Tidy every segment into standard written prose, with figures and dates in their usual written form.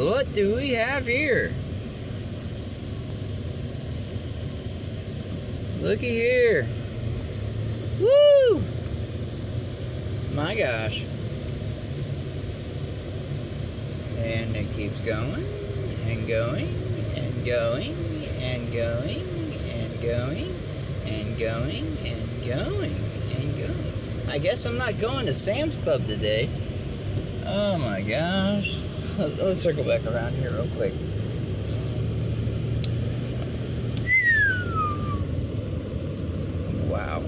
What do we have here? Looky here. Woo! My gosh. And it keeps going and going and going and going and going and going and going and going. I guess I'm not going to Sam's Club today. Oh my gosh. Let's circle back around here real quick. Wow.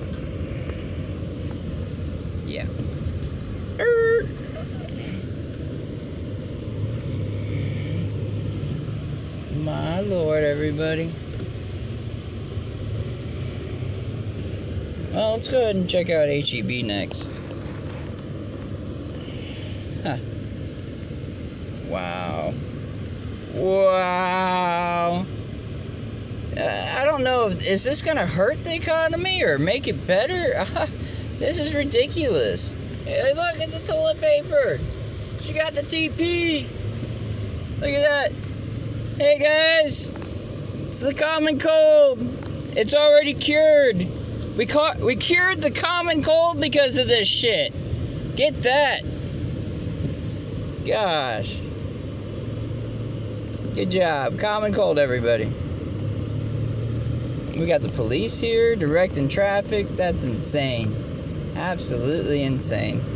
Yeah. My Lord, everybody. Well, let's go ahead and check out HEB next. Huh. Wow. Wow. I don't know, is this gonna hurt the economy or make it better? This is ridiculous. Hey, look at the toilet paper. She got the TP. Look at that. Hey guys, it's the common cold. It's already cured. We cured the common cold because of this shit. Get that. Gosh. Good job. Common cold, everybody. We got the police here directing traffic. That's insane. Absolutely insane.